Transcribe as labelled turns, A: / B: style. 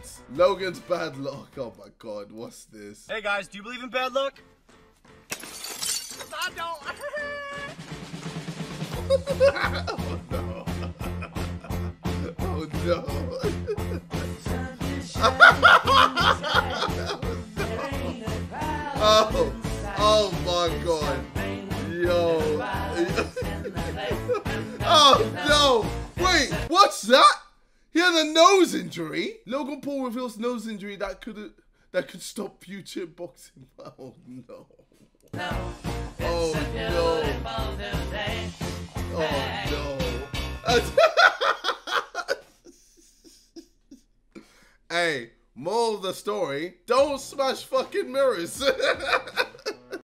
A: Logan's bad luck. Oh my god, what's this?
B: Hey guys, do you believe in bad luck?
C: I don't.
A: Oh no. Oh no. Oh my god. Yo. Oh no. Wait, what's that? He had a nose injury. Logan Paul reveals nose injury that could stop future boxing. Oh no. Oh no. Oh no. Hey, moral of the story, don't smash fucking mirrors.